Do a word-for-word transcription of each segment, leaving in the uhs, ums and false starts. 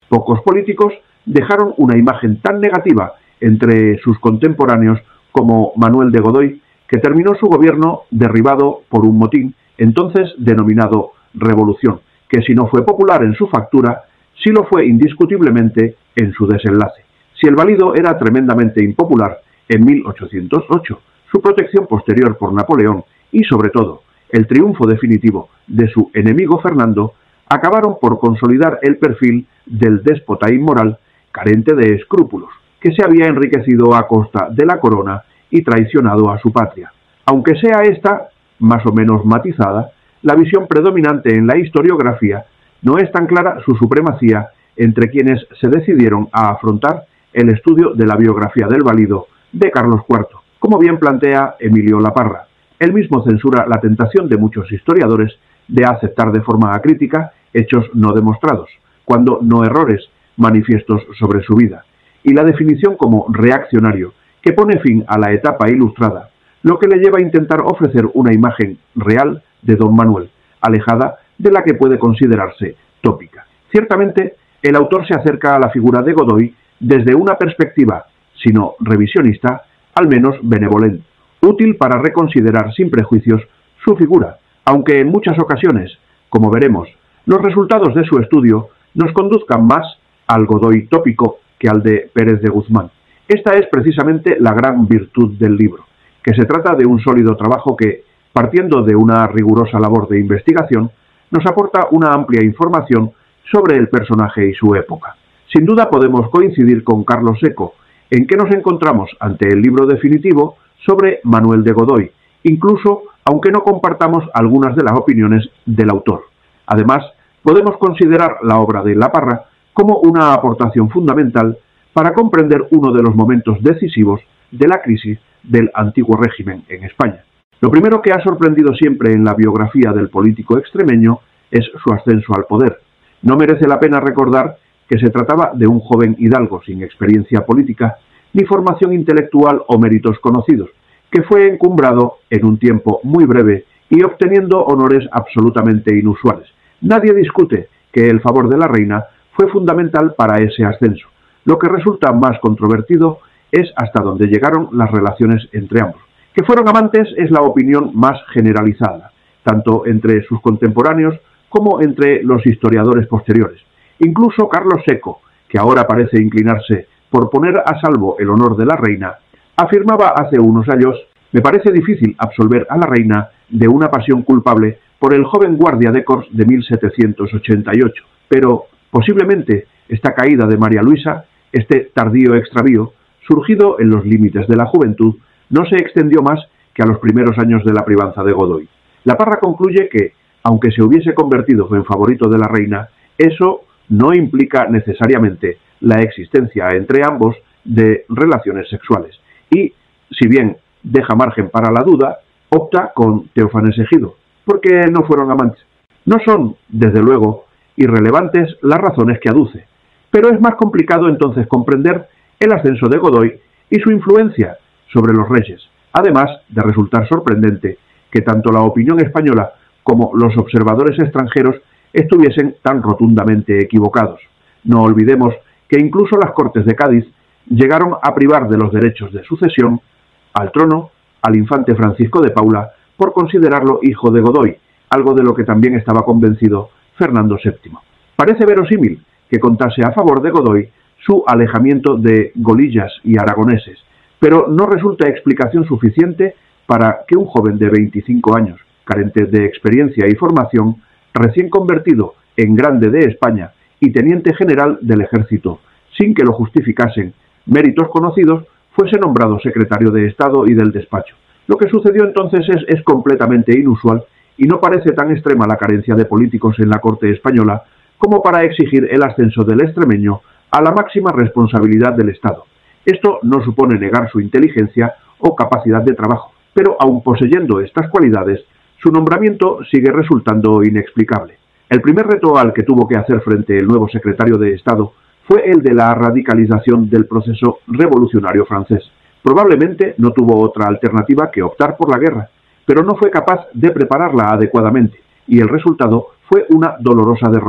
Pocos políticos dejaron una imagen tan negativa entre sus contemporáneos como Manuel de Godoy, que terminó su gobierno derribado por un motín, entonces denominado Revolución, que si no fue popular en su factura, sí lo fue indiscutiblemente en su desenlace. Si el Valido era tremendamente impopular en mil ochocientos ocho, su protección posterior por Napoleón y, sobre todo, el triunfo definitivo de su enemigo Fernando, acabaron por consolidar el perfil del déspota inmoral, carente de escrúpulos, que se había enriquecido a costa de la corona y traicionado a su patria. Aunque sea esta, más o menos matizada, la visión predominante en la historiografía, no es tan clara su supremacía entre quienes se decidieron a afrontar el estudio de la biografía del Valido de Carlos cuarto, como bien plantea Emilio Laparra. Él mismo censura la tentación de muchos historiadores de aceptar de forma acrítica hechos no demostrados, cuando no errores manifiestos sobre su vida, y la definición como reaccionario, que pone fin a la etapa ilustrada, lo que le lleva a intentar ofrecer una imagen real de don Manuel, alejada de la que puede considerarse tópica. Ciertamente, el autor se acerca a la figura de Godoy desde una perspectiva, si no revisionista, al menos benevolente, útil para reconsiderar sin prejuicios su figura, aunque en muchas ocasiones, como veremos, los resultados de su estudio nos conduzcan más al Godoy tópico que al de Pérez de Guzmán. Esta es precisamente la gran virtud del libro, que se trata de un sólido trabajo que, partiendo de una rigurosa labor de investigación, nos aporta una amplia información sobre el personaje y su época. Sin duda podemos coincidir con Carlos Seco en que nos encontramos ante el libro definitivo sobre Manuel de Godoy, incluso aunque no compartamos algunas de las opiniones del autor. Además, podemos considerar la obra de Laparra como una aportación fundamental para comprender uno de los momentos decisivos de la crisis del antiguo régimen en España. Lo primero que ha sorprendido siempre en la biografía del político extremeño es su ascenso al poder. No merece la pena recordar que se trataba de un joven hidalgo sin experiencia política, ni formación intelectual o méritos conocidos, que fue encumbrado en un tiempo muy breve y obteniendo honores absolutamente inusuales. Nadie discute que el favor de la reina fue fundamental para ese ascenso. Lo que resulta más controvertido es hasta dónde llegaron las relaciones entre ambos. Que fueron amantes es la opinión más generalizada, tanto entre sus contemporáneos como entre los historiadores posteriores. Incluso Carlos Seco, que ahora parece inclinarse por poner a salvo el honor de la reina, afirmaba hace unos años: «Me parece difícil absolver a la reina de una pasión culpable por el joven guardia de corps de mil setecientos ochenta y ocho, pero posiblemente esta caída de María Luisa, este tardío extravío, surgido en los límites de la juventud, no se extendió más que a los primeros años de la privanza de Godoy». Laparra concluye que, aunque se hubiese convertido en favorito de la reina, eso no implica necesariamente la existencia entre ambos de relaciones sexuales y, si bien deja margen para la duda, opta con Teófanes Egido, porque no fueron amantes. No son, desde luego, irrelevantes las razones que aduce, pero es más complicado entonces comprender el ascenso de Godoy y su influencia sobre los reyes, además de resultar sorprendente que tanto la opinión española como los observadores extranjeros estuviesen tan rotundamente equivocados. No olvidemos que incluso las Cortes de Cádiz llegaron a privar de los derechos de sucesión al trono al infante Francisco de Paula por considerarlo hijo de Godoy, algo de lo que también estaba convencido Fernando séptimo. Parece verosímil que contase a favor de Godoy su alejamiento de golillas y aragoneses, pero no resulta explicación suficiente para que un joven de veinticinco años, carente de experiencia y formación, recién convertido en grande de España y teniente general del ejército, sin que lo justificasen méritos conocidos, fuese nombrado secretario de Estado y del despacho. Lo que sucedió entonces es, es completamente inusual y no parece tan extrema la carencia de políticos en la corte española como para exigir el ascenso del extremeño a la máxima responsabilidad del Estado. Esto no supone negar su inteligencia o capacidad de trabajo, pero aun poseyendo estas cualidades, su nombramiento sigue resultando inexplicable. El primer reto al que tuvo que hacer frente el nuevo secretario de Estado fue el de la radicalización del proceso revolucionario francés. Probablemente no tuvo otra alternativa que optar por la guerra, pero no fue capaz de prepararla adecuadamente, y el resultado fue una dolorosa derrota.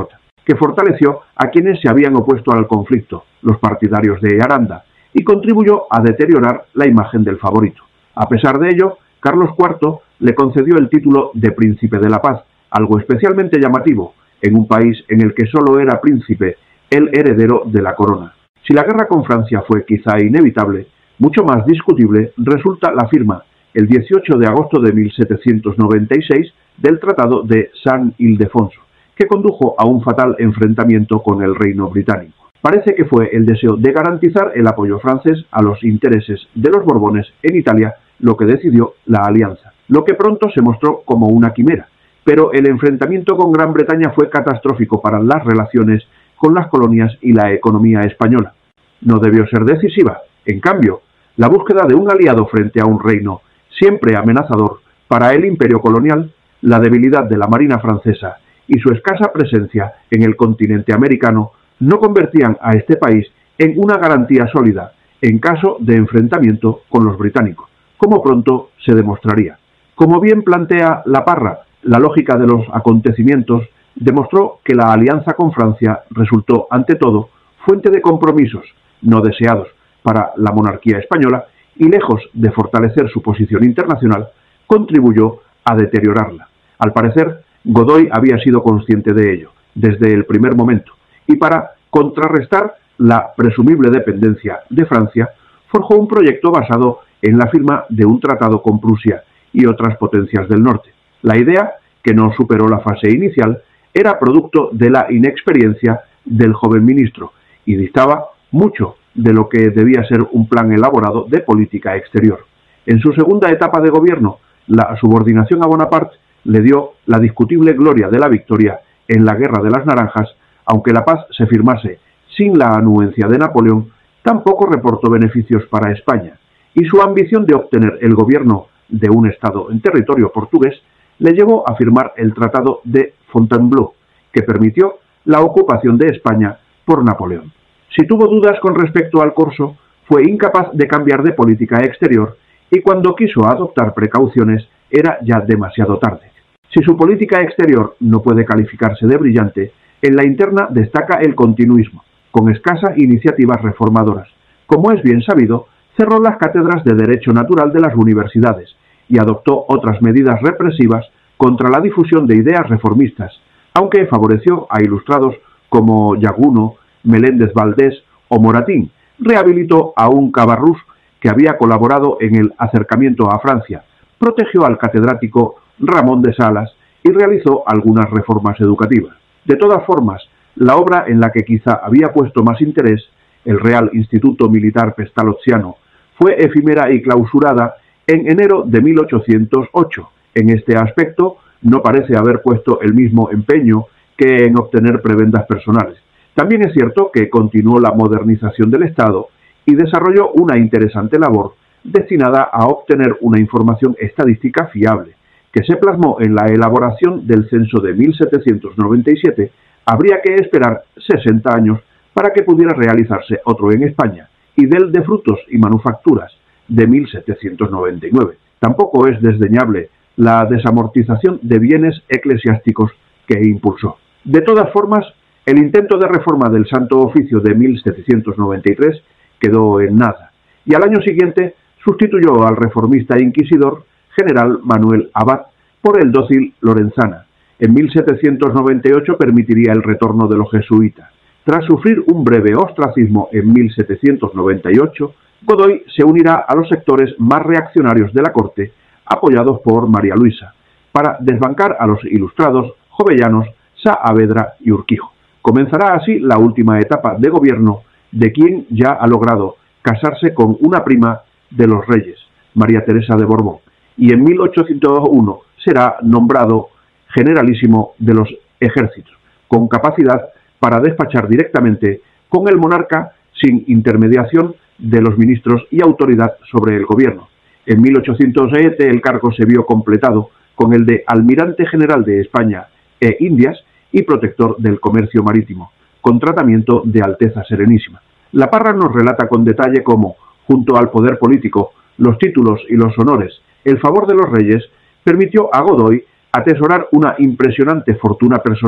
que fortaleció a quienes se habían opuesto al conflicto, los partidarios de Aranda, y contribuyó a deteriorar la imagen del favorito. A pesar de ello, Carlos cuarto le concedió el título de Príncipe de la Paz, algo especialmente llamativo en un país en el que solo era príncipe el heredero de la corona. Si la guerra con Francia fue quizá inevitable, mucho más discutible resulta la firma, el dieciocho de agosto de mil setecientos noventa y seis, del Tratado de Saint-Ildefonso, que condujo a un fatal enfrentamiento con el Reino Británico. Parece que fue el deseo de garantizar el apoyo francés a los intereses de los Borbones en Italia lo que decidió la alianza, lo que pronto se mostró como una quimera, pero el enfrentamiento con Gran Bretaña fue catastrófico para las relaciones con las colonias y la economía española. No debió ser decisiva, en cambio, la búsqueda de un aliado frente a un reino siempre amenazador para el imperio colonial, la debilidad de la marina francesa y su escasa presencia en el continente americano no convertían a este país en una garantía sólida en caso de enfrentamiento con los británicos, como pronto se demostraría. Como bien plantea La Parra, la lógica de los acontecimientos demostró que la alianza con Francia resultó, ante todo, fuente de compromisos no deseados para la monarquía española y, lejos de fortalecer su posición internacional, contribuyó a deteriorarla. Al parecer, Godoy había sido consciente de ello desde el primer momento y, para contrarrestar la presumible dependencia de Francia, forjó un proyecto basado en la firma de un tratado con Prusia y otras potencias del norte. La idea, que no superó la fase inicial, era producto de la inexperiencia del joven ministro y distaba mucho de lo que debía ser un plan elaborado de política exterior. En su segunda etapa de gobierno, la subordinación a Bonaparte le dio la discutible gloria de la victoria en la Guerra de las Naranjas, aunque la paz se firmase sin la anuencia de Napoleón, tampoco reportó beneficios para España, y su ambición de obtener el gobierno de un estado en territorio portugués le llevó a firmar el Tratado de Fontainebleau, que permitió la ocupación de España por Napoleón. Si tuvo dudas con respecto al corso, fue incapaz de cambiar de política exterior y cuando quiso adoptar precauciones era ya demasiado tarde. Si su política exterior no puede calificarse de brillante, en la interna destaca el continuismo, con escasas iniciativas reformadoras. Como es bien sabido, cerró las cátedras de Derecho Natural de las universidades y adoptó otras medidas represivas contra la difusión de ideas reformistas, aunque favoreció a ilustrados como Llaguno, Meléndez Valdés o Moratín. Rehabilitó a un Cabarrús que había colaborado en el acercamiento a Francia, protegió al catedrático Ramón de Salas y realizó algunas reformas educativas. De todas formas, la obra en la que quizá había puesto más interés, el Real Instituto Militar Pestalozziano, fue efímera y clausurada en enero de mil ochocientos ocho. En este aspecto no parece haber puesto el mismo empeño que en obtener prebendas personales. También es cierto que continuó la modernización del Estado y desarrolló una interesante labor destinada a obtener una información estadística fiable, que se plasmó en la elaboración del censo de mil setecientos noventa y siete. Habría que esperar sesenta años para que pudiera realizarse otro en España, y del de frutos y manufacturas de mil setecientos noventa y nueve. Tampoco es desdeñable la desamortización de bienes eclesiásticos que impulsó. De todas formas, el intento de reforma del Santo Oficio de mil setecientos noventa y tres quedó en nada, y al año siguiente sustituyó al reformista inquisidor general Manuel Abad por el dócil Lorenzana. En mil setecientos noventa y ocho permitiría el retorno de los jesuitas. Tras sufrir un breve ostracismo en mil setecientos noventa y ocho, Godoy se unirá a los sectores más reaccionarios de la corte, apoyados por María Luisa, para desbancar a los ilustrados jovellanos Saavedra y Urquijo. Comenzará así la última etapa de gobierno de quien ya ha logrado casarse con una prima de los reyes, María Teresa de Borbón, y en mil ochocientos uno será nombrado generalísimo de los ejércitos, con capacidad para despachar directamente con el monarca sin intermediación de los ministros y autoridad sobre el gobierno. En mil ochocientos siete el cargo se vio completado con el de almirante general de España e Indias y protector del comercio marítimo, con tratamiento de Alteza Serenísima. La Parra nos relata con detalle cómo, junto al poder político, los títulos y los honores, el favor de los reyes, permitió a Godoy atesorar una impresionante fortuna personal,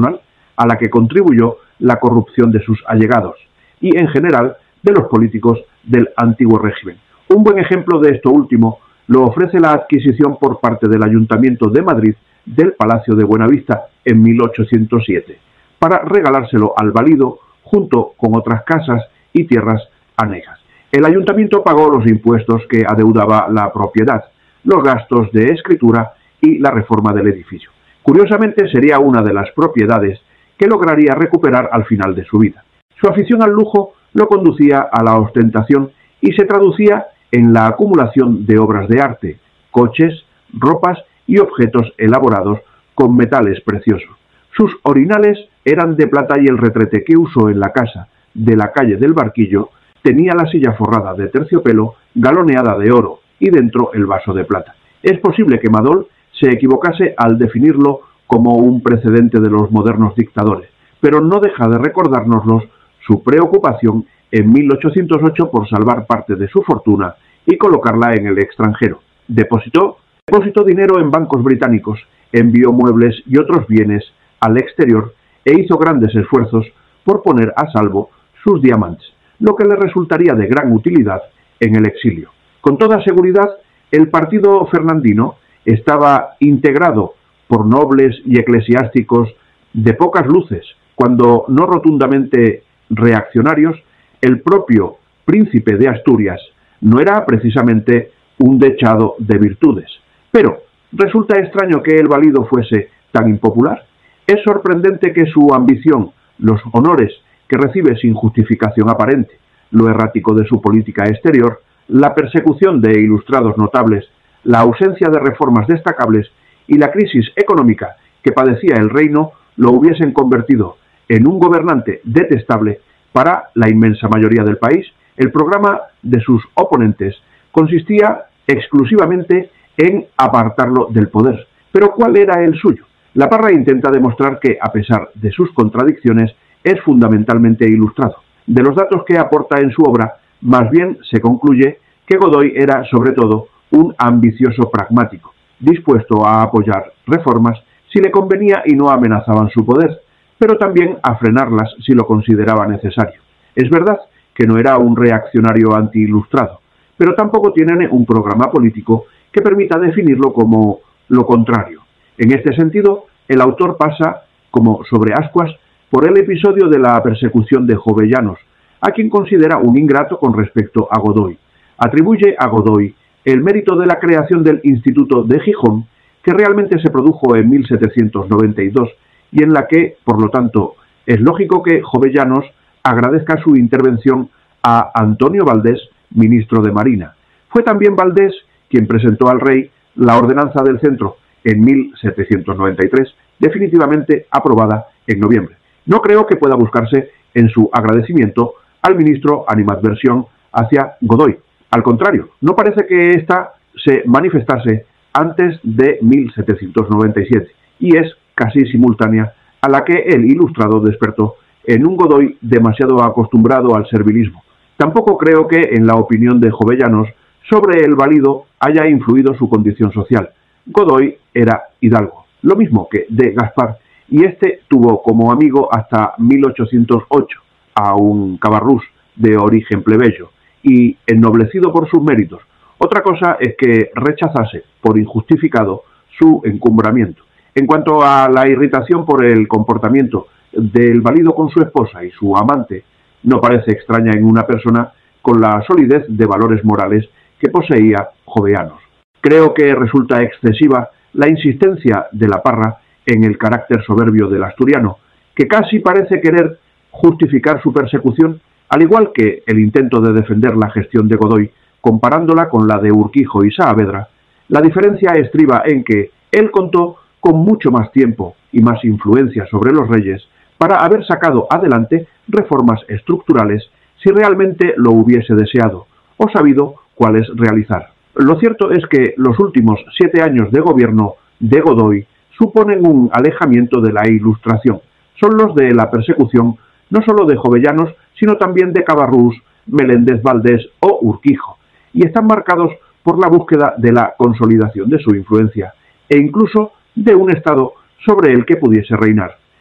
a la que contribuyó la corrupción de sus allegados y, en general, de los políticos del antiguo régimen. Un buen ejemplo de esto último lo ofrece la adquisición por parte del Ayuntamiento de Madrid del Palacio de Buenavista en mil ochocientos siete, para regalárselo al valido junto con otras casas y tierras anejas. El ayuntamiento pagó los impuestos que adeudaba la propiedad, los gastos de escritura y la reforma del edificio. Curiosamente, sería una de las propiedades que lograría recuperar al final de su vida. Su afición al lujo lo conducía a la ostentación y se traducía en la acumulación de obras de arte, coches, ropas y objetos elaborados con metales preciosos. Sus orinales eran de plata y el retrete que usó en la casa de la calle del Barquillo tenía la silla forrada de terciopelo galoneada de oro y dentro el vaso de plata. Es posible que Madol se equivocase al definirlo como un precedente de los modernos dictadores, pero no deja de recordárnoslos su preocupación en mil ochocientos ocho por salvar parte de su fortuna y colocarla en el extranjero. Depositó, depositó dinero en bancos británicos, envió muebles y otros bienes al exterior e hizo grandes esfuerzos por poner a salvo sus diamantes, lo que le resultaría de gran utilidad en el exilio. Con toda seguridad, el partido fernandino estaba integrado por nobles y eclesiásticos de pocas luces, cuando no rotundamente reaccionarios. El propio príncipe de Asturias no era precisamente un dechado de virtudes. Pero resulta extraño que el valido fuese tan impopular. Es sorprendente que su ambición, los honores que recibe sin justificación aparente, lo errático de su política exterior, la persecución de ilustrados notables, la ausencia de reformas destacables y la crisis económica que padecía el reino lo hubiesen convertido en un gobernante detestable para la inmensa mayoría del país. El programa de sus oponentes consistía exclusivamente en apartarlo del poder. Pero ¿cuál era el suyo? La Parra intenta demostrar que, a pesar de sus contradicciones, es fundamentalmente ilustrado. De los datos que aporta en su obra, más bien se concluye que Godoy era, sobre todo, un ambicioso pragmático, dispuesto a apoyar reformas si le convenía y no amenazaban su poder, pero también a frenarlas si lo consideraba necesario. Es verdad que no era un reaccionario anti-ilustrado, pero tampoco tiene un programa político que permita definirlo como lo contrario. En este sentido, el autor pasa, como sobre ascuas, por el episodio de la persecución de Jovellanos, a quien considera un ingrato con respecto a Godoy. Atribuye a Godoy el mérito de la creación del Instituto de Gijón, que realmente se produjo en mil setecientos noventa y dos, y en la que, por lo tanto, es lógico que Jovellanos agradezca su intervención a Antonio Valdés, ministro de Marina. Fue también Valdés quien presentó al rey la ordenanza del centro en mil setecientos noventa y tres, definitivamente aprobada en noviembre. No creo que pueda buscarse en su agradecimiento al ministro animadversión hacia Godoy. Al contrario, no parece que ésta se manifestase antes de mil setecientos noventa y siete, y es casi simultánea a la que el ilustrado despertó en un Godoy demasiado acostumbrado al servilismo. Tampoco creo que, en la opinión de Jovellanos, sobre el valido haya influido su condición social. Godoy era hidalgo, lo mismo que de Gaspar, y este tuvo como amigo hasta mil ochocientos ocho a un Cabarrús de origen plebeyo y ennoblecido por sus méritos. Otra cosa es que rechazase por injustificado su encumbramiento. En cuanto a la irritación por el comportamiento del valido con su esposa y su amante, no parece extraña en una persona con la solidez de valores morales que poseía Jovellanos. Creo que resulta excesiva la insistencia de la Parra en el carácter soberbio del asturiano, que casi parece querer justificar su persecución, al igual que el intento de defender la gestión de Godoy, comparándola con la de Urquijo y Saavedra. La diferencia estriba en que él contó con mucho más tiempo y más influencia sobre los reyes para haber sacado adelante reformas estructurales si realmente lo hubiese deseado o sabido cuáles realizar. Lo cierto es que los últimos siete años de gobierno de Godoy suponen un alejamiento de la Ilustración. Son los de la persecución no solo de Jovellanos, sino también de Cabarrús, Meléndez Valdés o Urquijo, y están marcados por la búsqueda de la consolidación de su influencia e incluso de un Estado sobre el que pudiese reinar.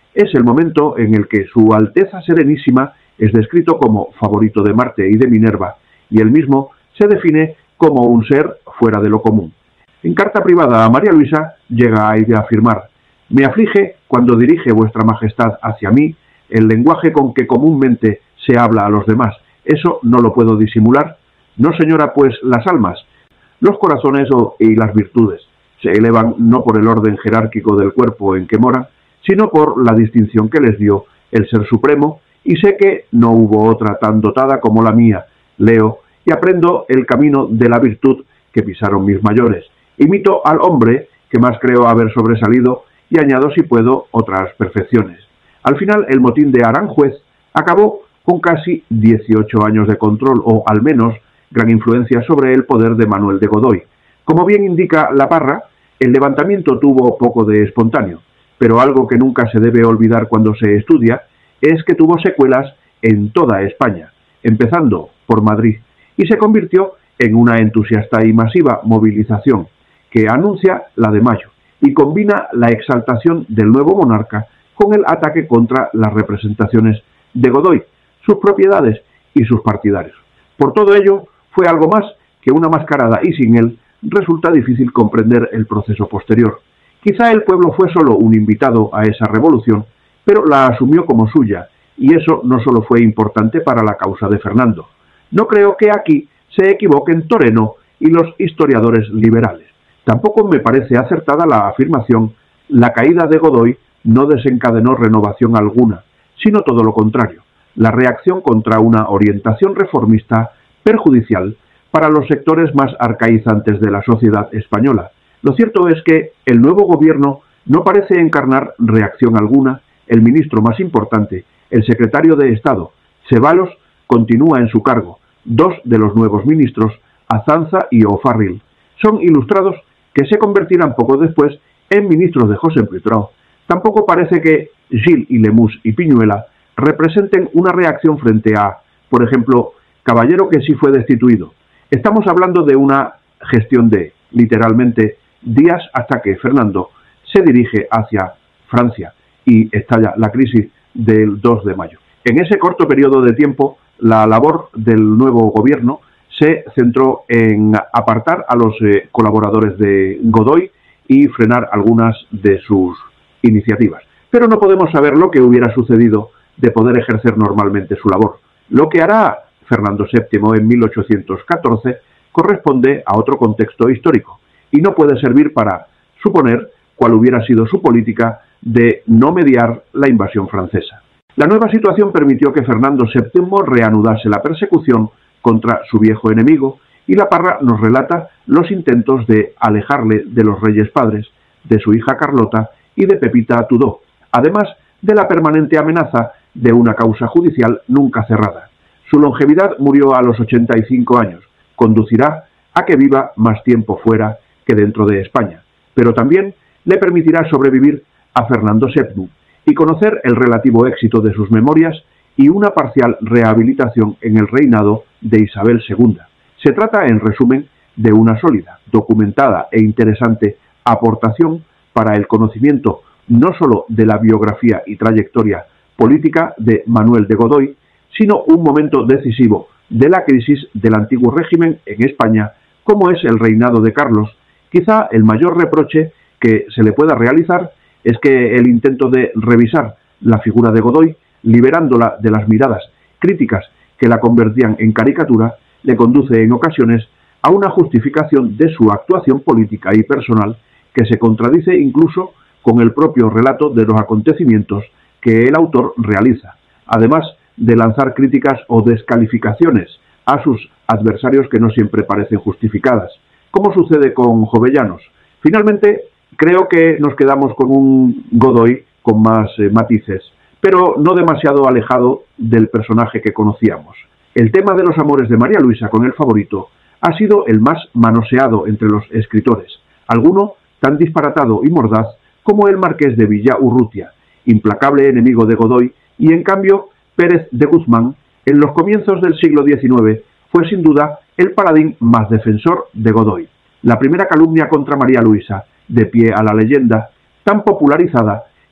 Es el momento en el que Su Alteza Serenísima es descrito como favorito de Marte y de Minerva, y él mismo se define como un ser fuera de lo común. En carta privada a María Luisa llega a afirmar: «Me aflige cuando dirige vuestra majestad hacia mí el lenguaje con que comúnmente se habla a los demás. Eso no lo puedo disimular. No, señora, pues las almas, los corazones o, y las virtudes se elevan no por el orden jerárquico del cuerpo en que moran, sino por la distinción que les dio el Ser Supremo, y sé que no hubo otra tan dotada como la mía. Leo y aprendo el camino de la virtud que pisaron mis mayores. Imito al hombre que más creo haber sobresalido y añado, si puedo, otras perfecciones». Al final, el motín de Aranjuez acabó con casi dieciocho años de control, o al menos gran influencia sobre el poder de Manuel de Godoy. Como bien indica La Parra, el levantamiento tuvo poco de espontáneo, pero algo que nunca se debe olvidar cuando se estudia es que tuvo secuelas en toda España, empezando por Madrid, y se convirtió en una entusiasta y masiva movilización que anuncia la de mayo y combina la exaltación del nuevo monarca con el ataque contra las representaciones de Godoy, sus propiedades y sus partidarios. Por todo ello, fue algo más que una mascarada, y sin él resulta difícil comprender el proceso posterior. Quizá el pueblo fue solo un invitado a esa revolución, pero la asumió como suya, y eso no solo fue importante para la causa de Fernando. No creo que aquí se equivoquen Toreno y los historiadores liberales. Tampoco me parece acertada la afirmación: la caída de Godoy no desencadenó renovación alguna, sino todo lo contrario, la reacción contra una orientación reformista perjudicial para los sectores más arcaizantes de la sociedad española. Lo cierto es que el nuevo gobierno no parece encarnar reacción alguna. El ministro más importante, el secretario de Estado, Ceballos, continúa en su cargo. Dos de los nuevos ministros, Azanza y O'Farrill, son ilustrados que se convertirán poco después en ministros de José Prieto. Tampoco parece que Gil y Lemus y Piñuela representen una reacción frente a, por ejemplo, Caballero, que sí fue destituido. Estamos hablando de una gestión de, literalmente, días hasta que Fernando se dirige hacia Francia y estalla la crisis del dos de mayo. En ese corto periodo de tiempo, la labor del nuevo gobierno se centró en apartar a los eh, colaboradores de Godoy y frenar algunas de sus iniciativas. Pero no podemos saber lo que hubiera sucedido de poder ejercer normalmente su labor. Lo que hará Fernando séptimo en mil ochocientos catorce corresponde a otro contexto histórico y no puede servir para suponer cuál hubiera sido su política de no mediar la invasión francesa. La nueva situación permitió que Fernando séptimo reanudase la persecución contra su viejo enemigo, y La Parra nos relata los intentos de alejarle de los reyes padres, de su hija Carlota y de Pepita Tudó, además de la permanente amenaza de una causa judicial nunca cerrada. Su longevidad murió a los ochenta y cinco años, conducirá a que viva más tiempo fuera que dentro de España, pero también le permitirá sobrevivir a Fernando séptimo y conocer el relativo éxito de sus memorias y una parcial rehabilitación en el reinado de Isabel segunda. Se trata, en resumen, de una sólida, documentada e interesante aportación para el conocimiento no sólo de la biografía y trayectoria política de Manuel de Godoy, sino un momento decisivo de la crisis del antiguo régimen en España, como es el reinado de Carlos. Quizá el mayor reproche que se le pueda realizar es que el intento de revisar la figura de Godoy, liberándola de las miradas críticas que la convertían en caricatura, le conduce en ocasiones a una justificación de su actuación política y personal que se contradice incluso con el propio relato de los acontecimientos que el autor realiza, además de lanzar críticas o descalificaciones a sus adversarios que no siempre parecen justificadas, como sucede con Jovellanos. Finalmente, creo que nos quedamos con un Godoy con más eh, matices, pero no demasiado alejado del personaje que conocíamos. El tema de los amores de María Luisa con el favorito ha sido el más manoseado entre los escritores, alguno tan disparatado y mordaz como el marqués de Villaurrutia, implacable enemigo de Godoy, y en cambio Pérez de Guzmán, en los comienzos del siglo diecinueve, fue sin duda el paladín más defensor de Godoy. La primera calumnia contra María Luisa, de pie a la leyenda, tan popularizada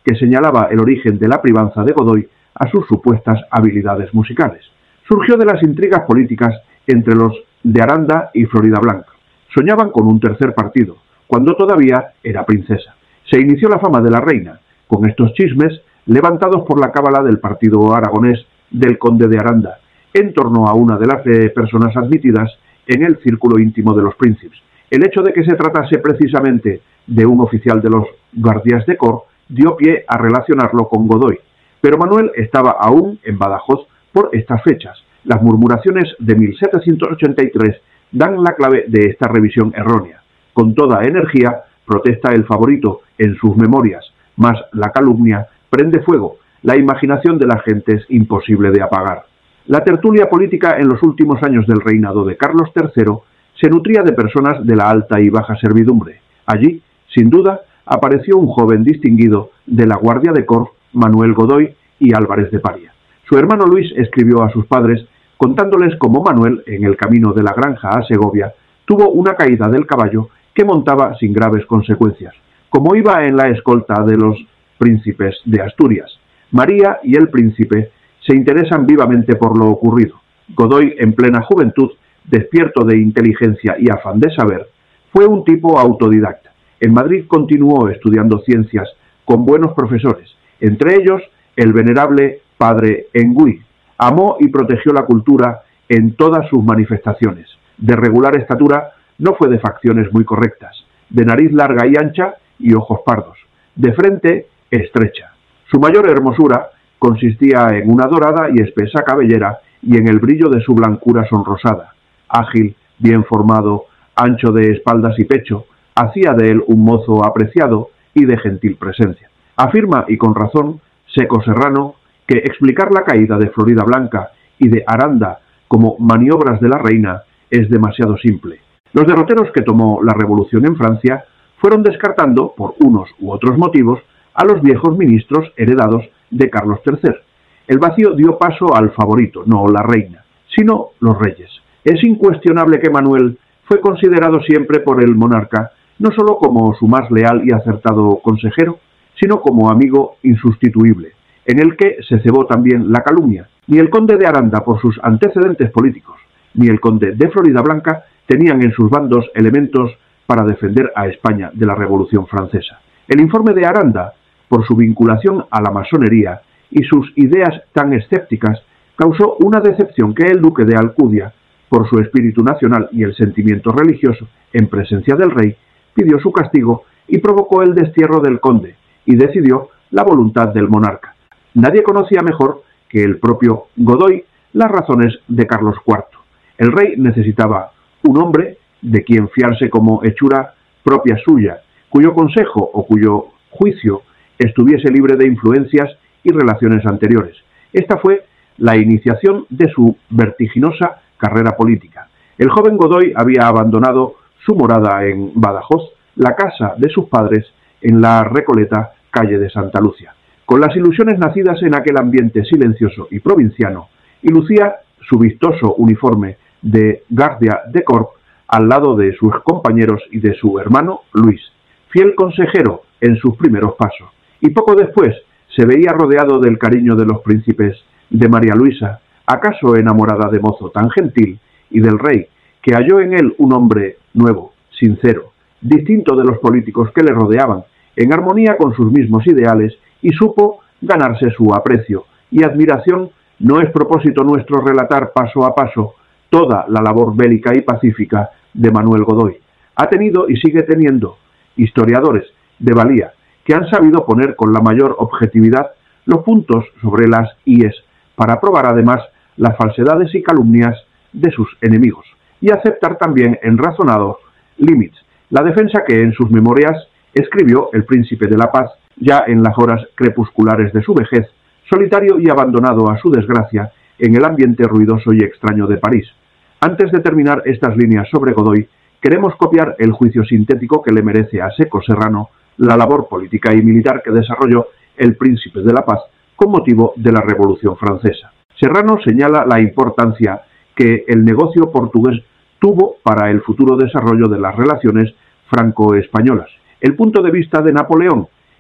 que señalaba el origen de la privanza de Godoy a sus supuestas habilidades musicales. Surgió de las intrigas políticas entre los de Aranda y Floridablanca. Soñaban con un tercer partido, cuando todavía era princesa. Se inició la fama de la reina, con estos chismes levantados por la cábala del partido aragonés del conde de Aranda, en torno a una de las eh, personas admitidas en el círculo íntimo de los príncipes. El hecho de que se tratase precisamente de un oficial de los guardias de cor dio pie a relacionarlo con Godoy, pero Manuel estaba aún en Badajoz por estas fechas. Las murmuraciones de mil setecientos ochenta y tres dan la clave de esta revisión errónea. Con toda energía protesta el favorito en sus memorias, mas la calumnia prende fuego. La imaginación de la gente es imposible de apagar. La tertulia política en los últimos años del reinado de Carlos tercero se nutría de personas de la alta y baja servidumbre. Allí, sin duda, apareció un joven distinguido de la Guardia de Cor, Manuel Godoy y Álvarez de Paria. Su hermano Luis escribió a sus padres contándoles cómo Manuel, en el camino de la granja a Segovia, tuvo una caída del caballo que montaba sin graves consecuencias. Como iba en la escolta de los príncipes de Asturias, María y el príncipe se interesan vivamente por lo ocurrido. Godoy, en plena juventud, despierto de inteligencia y afán de saber, fue un tipo autodidacta. En Madrid continuó estudiando ciencias con buenos profesores, entre ellos el venerable padre Engüí. Amó y protegió la cultura en todas sus manifestaciones. De regular estatura, no fue de facciones muy correctas, de nariz larga y ancha y ojos pardos, de frente estrecha. Su mayor hermosura consistía en una dorada y espesa cabellera y en el brillo de su blancura sonrosada. Ágil, bien formado, ancho de espaldas y pecho, hacía de él un mozo apreciado y de gentil presencia. Afirma, y con razón, Seco Serrano, que explicar la caída de Floridablanca y de Aranda como maniobras de la reina es demasiado simple. Los derroteros que tomó la revolución en Francia fueron descartando, por unos u otros motivos, a los viejos ministros heredados de Carlos tercero. El vacío dio paso al favorito, no la reina, sino los reyes. Es incuestionable que Manuel fue considerado siempre por el monarca no solo como su más leal y acertado consejero, sino como amigo insustituible, en el que se cebó también la calumnia. Ni el conde de Aranda, por sus antecedentes políticos, ni el conde de Floridablanca tenían en sus bandos elementos para defender a España de la Revolución Francesa. El informe de Aranda, por su vinculación a la masonería y sus ideas tan escépticas, causó una decepción que el duque de Alcudia, por su espíritu nacional y el sentimiento religioso, en presencia del rey, pidió su castigo y provocó el destierro del conde, y decidió la voluntad del monarca. Nadie conocía mejor que el propio Godoy las razones de Carlos cuarto. El rey necesitaba un hombre de quien fiarse como hechura propia suya, cuyo consejo o cuyo juicio estuviese libre de influencias y relaciones anteriores. Esta fue la iniciación de su vertiginosa carrera política. El joven Godoy había abandonado su morada en Badajoz, la casa de sus padres en la recoleta calle de Santa Lucia. Con las ilusiones nacidas en aquel ambiente silencioso y provinciano, y lucía su vistoso uniforme de guardia de corps al lado de sus compañeros y de su hermano Luis, fiel consejero en sus primeros pasos, y poco después se veía rodeado del cariño de los príncipes, de María Luisa, acaso enamorada de mozo tan gentil, y del rey, que halló en él un hombre nuevo, sincero, distinto de los políticos que le rodeaban, en armonía con sus mismos ideales, y supo ganarse su aprecio y admiración. No es propósito nuestro relatar paso a paso toda la labor bélica y pacífica de Manuel Godoy. Ha tenido y sigue teniendo historiadores de valía que han sabido poner con la mayor objetividad los puntos sobre las íes para probar además las falsedades y calumnias de sus enemigos y aceptar también en razonados límites la defensa que en sus memorias escribió el príncipe de la paz ya en las horas crepusculares de su vejez, solitario y abandonado a su desgracia en el ambiente ruidoso y extraño de París. Antes de terminar estas líneas sobre Godoy, queremos copiar el juicio sintético que le merece a Seco Serrano la labor política y militar que desarrolló el príncipe de la paz con motivo de la Revolución Francesa. Serrano señala la importancia que el negocio portugués tuvo para el futuro desarrollo de las relaciones franco-españolas. El punto de vista de Napoleón,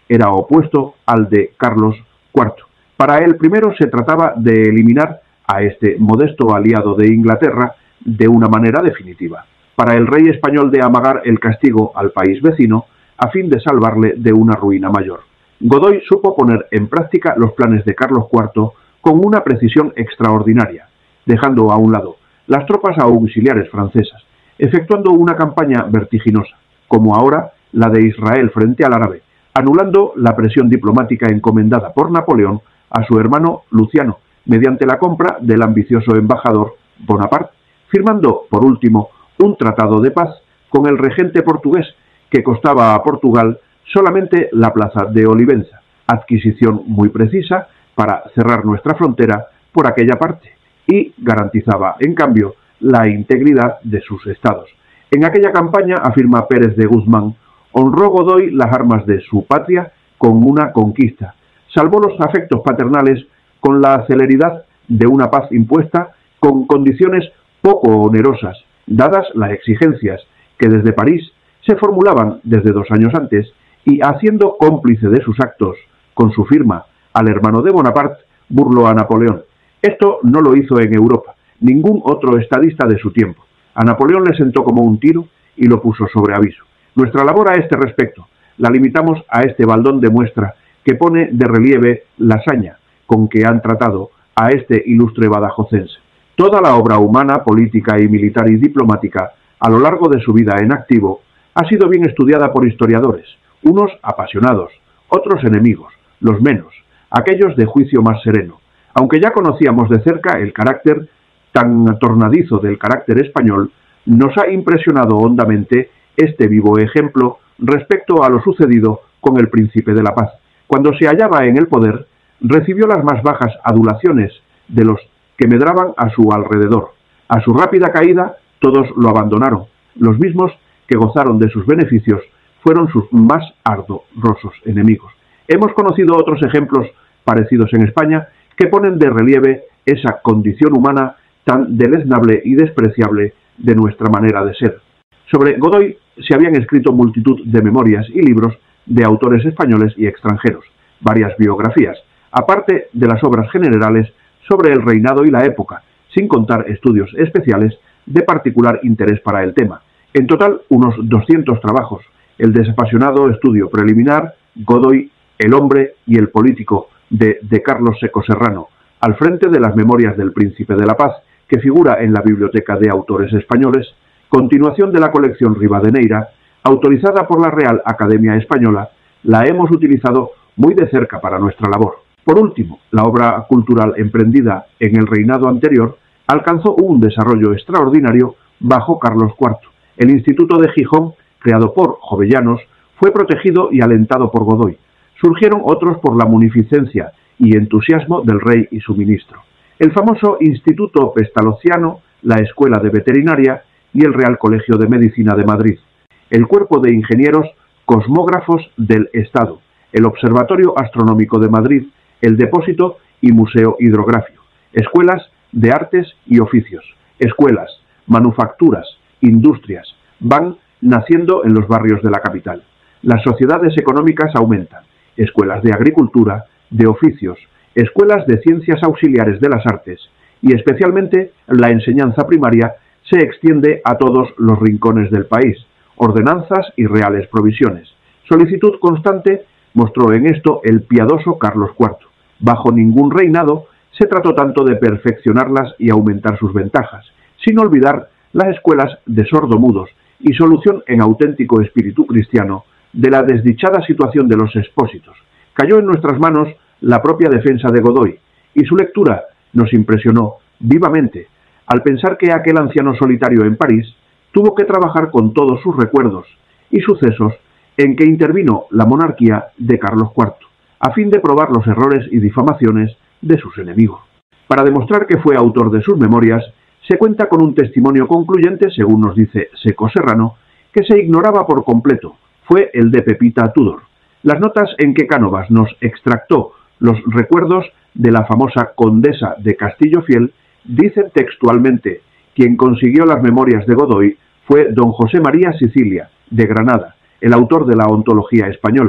era opuesto al de Carlos cuarto. Para el primero se trataba de eliminar a este modesto aliado de Inglaterra de una manera definitiva. Para el rey español de amagar el castigo al país vecino a fin de salvarle de una ruina mayor. Godoy supo poner en práctica los planes de Carlos cuarto con una precisión extraordinaria, dejando a un lado las tropas auxiliares francesas, efectuando una campaña vertiginosa, como ahora la de Israel frente al árabe, anulando la presión diplomática encomendada por Napoleón a su hermano Luciano, mediante la compra del ambicioso embajador Bonaparte, firmando, por último, un tratado de paz con el regente portugués que costaba a Portugal solamente la plaza de Olivenza, adquisición muy precisa para cerrar nuestra frontera por aquella parte, y garantizaba, en cambio, la integridad de sus estados. En aquella campaña, afirma Pérez de Guzmán, honró Godoy las armas de su patria con una conquista, salvó los afectos paternales con la celeridad de una paz impuesta con condiciones poco onerosas, dadas las exigencias que desde París se formulaban desde dos años antes, y haciendo cómplice de sus actos con su firma al hermano de Bonaparte, burló a Napoleón. Esto no lo hizo en Europa ningún otro estadista de su tiempo. A Napoleón le sentó como un tiro y lo puso sobre aviso. Nuestra labor a este respecto la limitamos a este baldón de muestra que pone de relieve la hazaña con que han tratado a este ilustre badajozense. Toda la obra humana, política y militar y diplomática a lo largo de su vida en activo ha sido bien estudiada por historiadores, unos apasionados, otros enemigos, los menos, aquellos de juicio más sereno. Aunque ya conocíamos de cerca el carácter tan tornadizo del carácter español, nos ha impresionado hondamente este vivo ejemplo respecto a lo sucedido con el príncipe de la paz. Cuando se hallaba en el poder, recibió las más bajas adulaciones de los que medraban a su alrededor. A su rápida caída, todos lo abandonaron. Los mismos que gozaron de sus beneficios fueron sus más ardorosos enemigos. Hemos conocido otros ejemplos parecidos en España que ponen de relieve esa condición humana tan deleznable y despreciable de nuestra manera de ser. Sobre Godoy se habían escrito multitud de memorias y libros de autores españoles y extranjeros, varias biografías, aparte de las obras generales sobre el reinado y la época, sin contar estudios especiales de particular interés para el tema. En total, unos doscientos trabajos, el desapasionado estudio preliminar, Godoy, el hombre y el político de, de Carlos Seco Serrano, al frente de las memorias del Príncipe de la Paz, que figura en la Biblioteca de Autores Españoles, continuación de la colección Rivadeneira, autorizada por la Real Academia Española, la hemos utilizado muy de cerca para nuestra labor. Por último, la obra cultural emprendida en el reinado anterior alcanzó un desarrollo extraordinario bajo Carlos cuarto. El Instituto de Gijón, creado por Jovellanos, fue protegido y alentado por Godoy. Surgieron otros por la munificencia y entusiasmo del rey y su ministro. El famoso Instituto Pestalozziano, la Escuela de Veterinaria y el Real Colegio de Medicina de Madrid. El Cuerpo de Ingenieros Cosmógrafos del Estado, el Observatorio Astronómico de Madrid, el Depósito y Museo Hidrográfico, escuelas de artes y oficios, escuelas, manufacturas, industrias, van naciendo en los barrios de la capital. Las sociedades económicas aumentan, escuelas de agricultura, de oficios, escuelas de ciencias auxiliares de las artes y especialmente la enseñanza primaria se extiende a todos los rincones del país, ordenanzas y reales provisiones. Solicitud constante mostró en esto el piadoso Carlos cuarto. Bajo ningún reinado se trató tanto de perfeccionarlas y aumentar sus ventajas, sin olvidar las escuelas de sordomudos y solución en auténtico espíritu cristiano de la desdichada situación de los expósitos. Cayó en nuestras manos la propia defensa de Godoy, y su lectura nos impresionó vivamente al pensar que aquel anciano solitario en París tuvo que trabajar con todos sus recuerdos y sucesos en que intervino la monarquía de Carlos cuarto, a fin de probar los errores y difamaciones de sus enemigos. Para demostrar que fue autor de sus memorias, se cuenta con un testimonio concluyente, según nos dice Seco Serrano, que se ignoraba por completo, fue el de Pepita Tudor. Las notas en que Cánovas nos extractó los recuerdos de la famosa condesa de Castillo Fiel dicen textualmente: quien consiguió las memorias de Godoy fue don José María Sicilia, de Granada, el autor de la ontología española.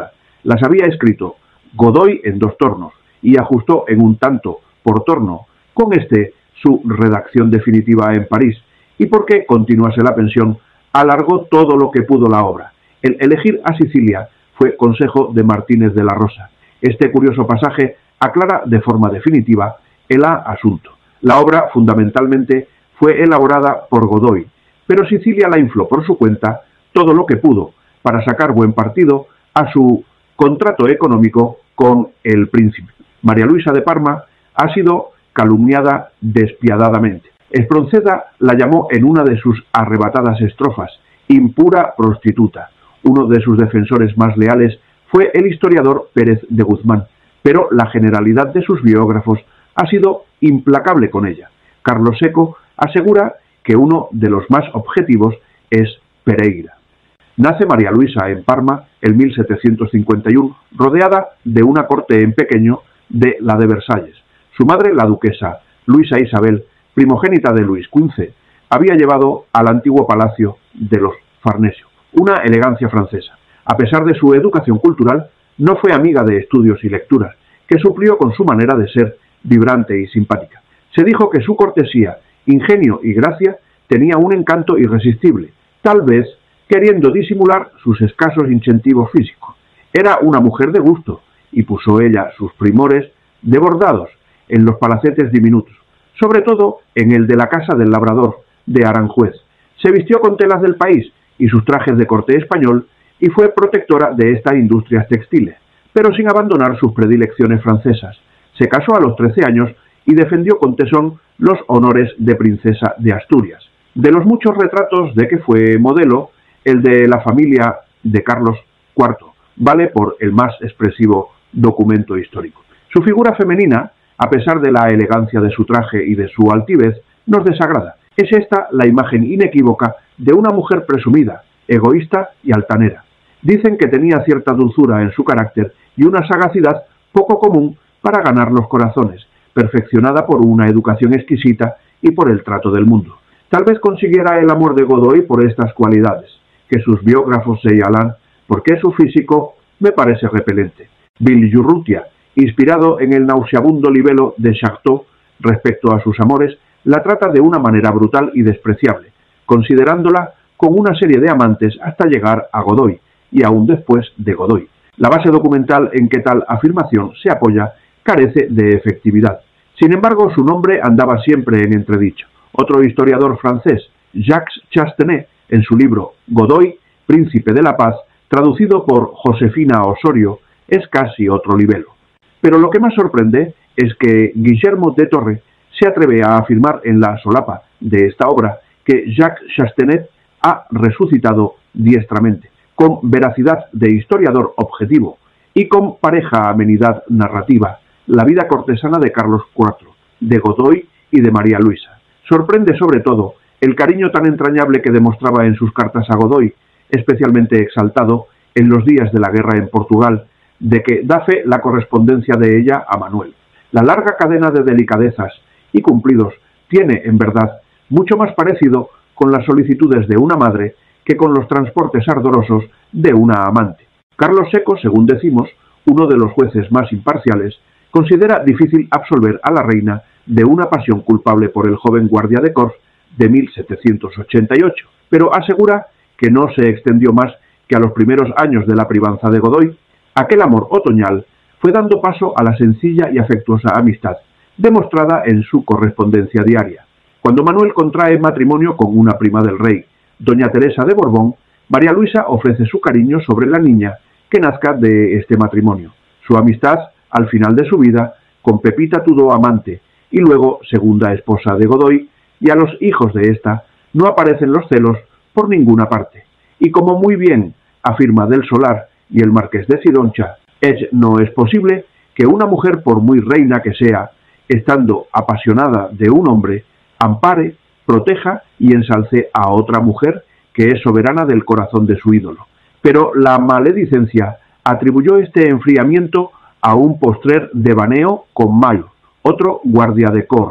Las había escrito Godoy en dos tornos y ajustó en un tanto por torno con este su redacción definitiva en París, y porque continuase la pensión alargó todo lo que pudo la obra. El elegir a Sicilia fue consejo de Martínez de la Rosa. Este curioso pasaje aclara de forma definitiva el asunto. La obra fundamentalmente fue elaborada por Godoy, pero Sicilia la infló por su cuenta todo lo que pudo para sacar buen partido a su contrato económico con el príncipe. María Luisa de Parma ha sido calumniada despiadadamente. Espronceda la llamó en una de sus arrebatadas estrofas impura prostituta. Uno de sus defensores más leales fue el historiador Pérez de Guzmán, pero la generalidad de sus biógrafos ha sido implacable con ella. Carlos Seco asegura que uno de los más objetivos es Pereira. Nace María Luisa en Parma en mil setecientos cincuenta y uno, rodeada de una corte en pequeño de la de Versalles. Su madre, la duquesa Luisa Isabel, primogénita de Luis quince, había llevado al antiguo palacio de los Farnesio una elegancia francesa. A pesar de su educación cultural, no fue amiga de estudios y lecturas, que suplió con su manera de ser vibrante y simpática. Se dijo que su cortesía, ingenio y gracia tenía un encanto irresistible, tal vez queriendo disimular sus escasos incentivos físicos. Era una mujer de gusto, y puso ella sus primores de bordados en los palacetes diminutos, sobre todo en el de la casa del labrador de Aranjuez. Se vistió con telas del país y sus trajes de corte español y fue protectora de estas industrias textiles, pero sin abandonar sus predilecciones francesas. Se casó a los trece años y defendió con tesón los honores de princesa de Asturias. De los muchos retratos de que fue modelo, el de la familia de Carlos cuarto vale por el más expresivo documento histórico. Su figura femenina, a pesar de la elegancia de su traje y de su altivez, nos desagrada. Es esta la imagen inequívoca de una mujer presumida, egoísta y altanera. Dicen que tenía cierta dulzura en su carácter y una sagacidad poco común para ganar los corazones, perfeccionada por una educación exquisita y por el trato del mundo. Tal vez consiguiera el amor de Godoy por estas cualidades, que sus biógrafos señalan porque su físico me parece repelente. Villaurrutia, inspirado en el nauseabundo libelo de Charcot respecto a sus amores, la trata de una manera brutal y despreciable, considerándola con una serie de amantes hasta llegar a Godoy, y aún después de Godoy. La base documental en que tal afirmación se apoya carece de efectividad. Sin embargo, su nombre andaba siempre en entredicho. Otro historiador francés, Jacques Chastenet, en su libro Godoy, Príncipe de la Paz, traducido por Josefina Osorio, es casi otro libelo. Pero lo que más sorprende es que Guillermo de Torre se atreve a afirmar en la solapa de esta obra que Jacques Chastenet ha resucitado diestramente, con veracidad de historiador objetivo y con pareja amenidad narrativa, la vida cortesana de Carlos cuarto, de Godoy y de María Luisa. Sorprende sobre todo el cariño tan entrañable que demostraba en sus cartas a Godoy, especialmente exaltado en los días de la guerra en Portugal, de que da fe la correspondencia de ella a Manuel. La larga cadena de delicadezas y cumplidos tiene, en verdad, mucho más parecido con las solicitudes de una madre que con los transportes ardorosos de una amante. Carlos Seco, según decimos, uno de los jueces más imparciales, considera difícil absolver a la reina de una pasión culpable por el joven guardia de Corps de mil setecientos ochenta y ocho, pero asegura que no se extendió más que a los primeros años de la privanza de Godoy. Aquel amor otoñal fue dando paso a la sencilla y afectuosa amistad, demostrada en su correspondencia diaria. Cuando Manuel contrae matrimonio con una prima del rey, doña Teresa de Borbón, María Luisa ofrece su cariño sobre la niña que nazca de este matrimonio. Su amistad, al final de su vida, con Pepita Tudó amante y luego segunda esposa de Godoy, y a los hijos de ésta no aparecen los celos por ninguna parte. Y como muy bien afirma Del Solar y el marqués de Cidoncha, es, no es posible que una mujer, por muy reina que sea, estando apasionada de un hombre, ampare, proteja y ensalce a otra mujer que es soberana del corazón de su ídolo. Pero la maledicencia atribuyó este enfriamiento a un postrer devaneo con Mayo, otro guardia de cor.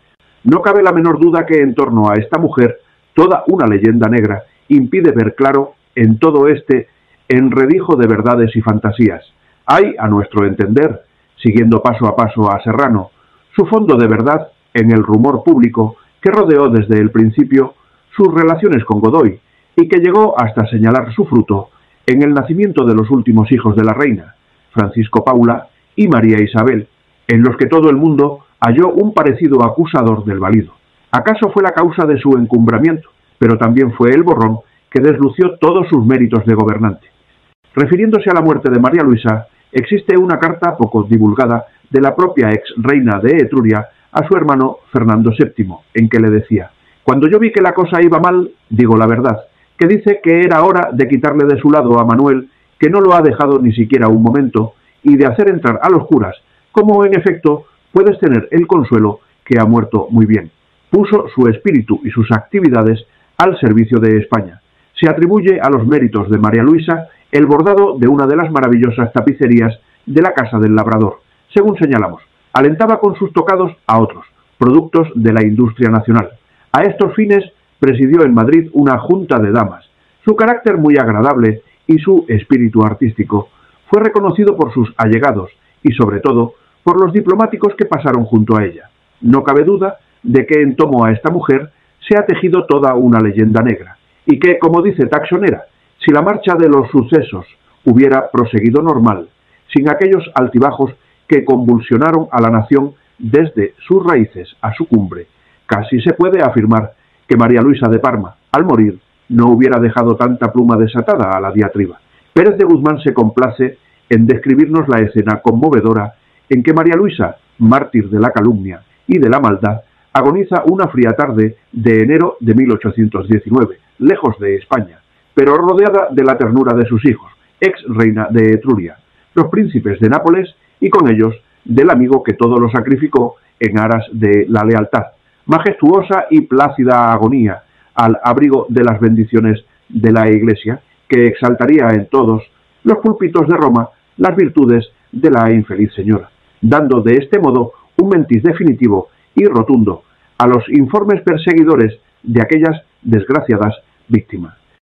No cabe la menor duda que en torno a esta mujer toda una leyenda negra impide ver claro en todo este enredijo de verdades y fantasías. Hay, a nuestro entender, siguiendo paso a paso a Serrano, su fondo de verdad en el rumor público que rodeó desde el principio sus relaciones con Godoy y que llegó hasta señalar su fruto en el nacimiento de los últimos hijos de la reina, Francisco Paula y María Isabel, en los que todo el mundo halló un parecido acusador del valido. ¿Acaso fue la causa de su encumbramiento? Pero también fue el borrón que deslució todos sus méritos de gobernante. Refiriéndose a la muerte de María Luisa, existe una carta poco divulgada de la propia ex reina de Etruria a su hermano Fernando séptimo, en que le decía: «Cuando yo vi que la cosa iba mal, digo la verdad, que dice que era hora de quitarle de su lado a Manuel, que no lo ha dejado ni siquiera un momento, y de hacer entrar a los curas, como en efecto puedes tener el consuelo que ha muerto muy bien. Puso su espíritu y sus actividades al servicio de España. Se atribuye a los méritos de María Luisa el bordado de una de las maravillosas tapicerías de la Casa del Labrador. Según señalamos, alentaba con sus tocados a otros, productos de la industria nacional. A estos fines presidió en Madrid una junta de damas. Su carácter muy agradable y su espíritu artístico fue reconocido por sus allegados y, sobre todo, por los diplomáticos que pasaron junto a ella. No cabe duda de que en torno a esta mujer se ha tejido toda una leyenda negra, y que, como dice Taxonera, si la marcha de los sucesos hubiera proseguido normal, sin aquellos altibajos que convulsionaron a la nación desde sus raíces a su cumbre, casi se puede afirmar que María Luisa de Parma, al morir, no hubiera dejado tanta pluma desatada a la diatriba. Pérez de Guzmán se complace en describirnos la escena conmovedora en que María Luisa, mártir de la calumnia y de la maldad, agoniza una fría tarde de enero de mil ochocientos diecinueve, lejos de España, pero rodeada de la ternura de sus hijos, ex reina de Etruria, los príncipes de Nápoles y con ellos del amigo que todo lo sacrificó en aras de la lealtad, majestuosa y plácida agonía al abrigo de las bendiciones de la Iglesia, que exaltaría en todos los púlpitos de Roma las virtudes de la infeliz señora, dando de este modo un mentis definitivo y rotundo a los informes perseguidores de aquellas desgraciadas víctimas.